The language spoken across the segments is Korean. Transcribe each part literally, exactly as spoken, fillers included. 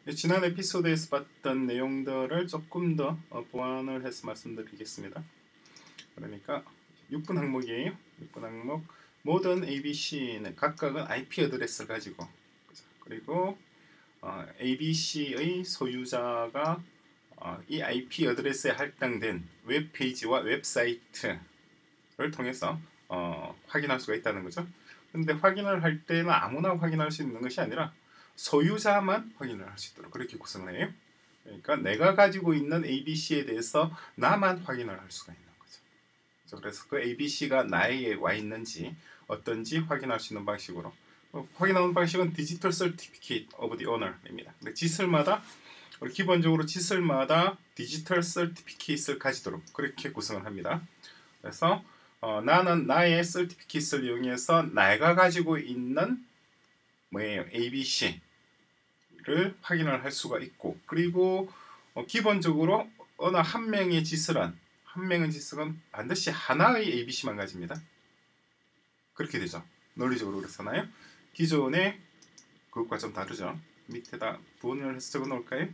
지난 에피소드에서 봤던 내용들을 조금 더 보완을 해서 말씀드리겠습니다. 그러니까 육 분 항목이에요. 육 분 항목. 모든 에이비씨는 각각은 아이피 어드레스를 가지고, 그리고 어, 에이비씨의 소유자가 어, 이 아이피 어드레스에 할당된 웹페이지와 웹사이트를 통해서 어, 확인할 수가 있다는 거죠. 근데 확인을 할 때는 아무나 확인할 수 있는 것이 아니라 소유자만 확인을 할 수 있도록 그렇게 구성을 해요. 그러니까 내가 가지고 있는 에이비씨에 대해서 나만 확인을 할 수가 있는 거죠. 그래서 그 에이비씨가 나에게 와 있는지 어떤지 확인할 수 있는 방식으로 어, 확인하는 방식은 디지털 서티피케이트 오브 디 오너입니다. 근데 지슬마다 기본적으로 지슬마다 디지털 서티피케이트를 가지도록 그렇게 구성을 합니다. 그래서 어, 나는 나의 서티피케이트를 이용해서 내가 가지고 있는 뭐예요? 에이비씨를 확인을 할 수가 있고, 그리고 어, 기본적으로 어느 한 명의 지슬은 한 명의 지슬은 반드시 하나의 에이비씨만 가집니다. 그렇게 되죠. 논리적으로 그렇잖아요. 기존의 그것과 좀 다르죠. 밑에다 분을 해서 적어 놓을까요?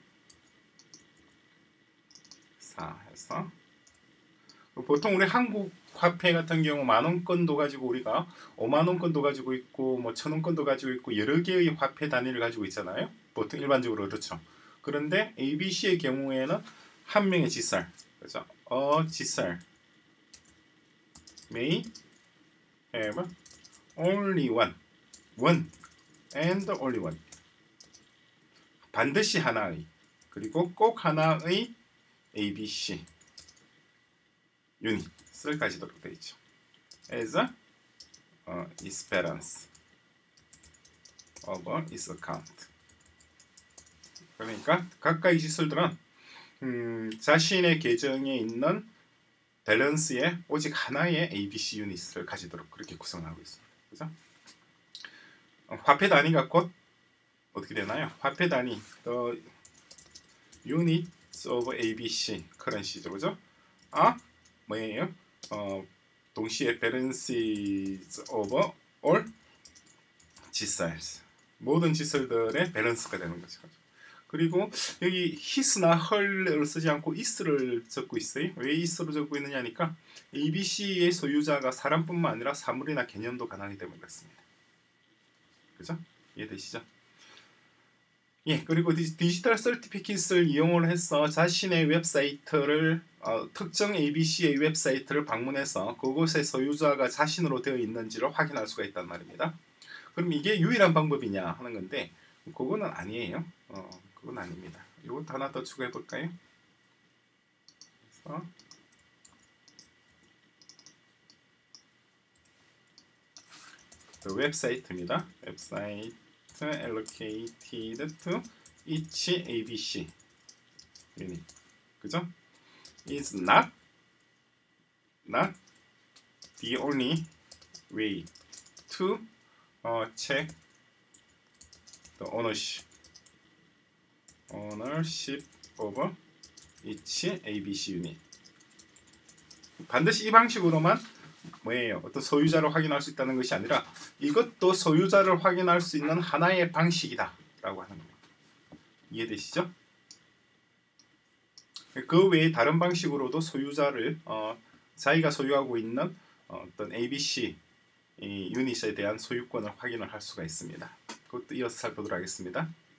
사 해서 보통 우리 한국 화폐 같은 경우 만원권도 가지고 우리가 오만원권도 가지고 있고 뭐 천원권도 가지고 있고 여러 개의 화폐 단위를 가지고 있잖아요. 보통 일반적으로 그렇죠. 그런데 에이비씨의 경우에는 한 명의 지살, 그렇죠? A 지살 may have only one, one and only one. 반드시 하나의, 그리고 꼭 하나의 에이비씨 유닛을 가지도록 되어 있죠. as a uh, is balance of its account. 그러니까 각각의 지술들은 음, 자신의 계정에 있는 밸런스에 오직 하나의 에이비씨 유닛을 가지도록 그렇게 구성하고 있습니다. 그죠? 어, 화폐 단위가 곧 어떻게 되나요? 화폐 단위 the units of 에이비씨 currency죠, 그죠? 아 뭐예요? 어, 동시에 balances of all 지살스, 모든 지설들의 밸런스가 되는 거죠. 그리고 여기 his나 her를 쓰지 않고 is를 적고 있어요. 왜 is로 적고 있느냐니까 에이비씨의 소유자가 사람뿐만 아니라 사물이나 개념도 가능하기 때문에 그렇습니다. 그죠? 이해되시죠? 예, 그리고 디지털 서티피킷을 이용을 해서 자신의 웹사이트를 어, 특정 에이비씨의 웹사이트를 방문해서 그곳의 소유자가 자신으로 되어 있는지를 확인할 수가 있단 말입니다. 그럼 이게 유일한 방법이냐 하는 건데 그거는 아니에요. 어, 그건 아닙니다. 이것도 하나 더 추가해 볼까요? 그래서 그 웹사이트입니다. 웹사이트 allocated to each 에이비씨 unit. 그죠? is not not the only way to uh, check the ownership ownership of each 에이비씨 unit. 반드시 이 방식으로만 뭐예요? 어떤 소유자를 확인할 수 있다는 것이 아니라 이것도 소유자를 확인할 수 있는 하나의 방식이다 라고 하는 겁니다. 이해되시죠? 그 외에 다른 방식으로도 소유자를 어, 자기가 소유하고 있는 어, 어떤 에이비씨 이 유닛에 대한 소유권을 확인을 할 수가 있습니다. 그것도 이어서 살펴보도록 하겠습니다.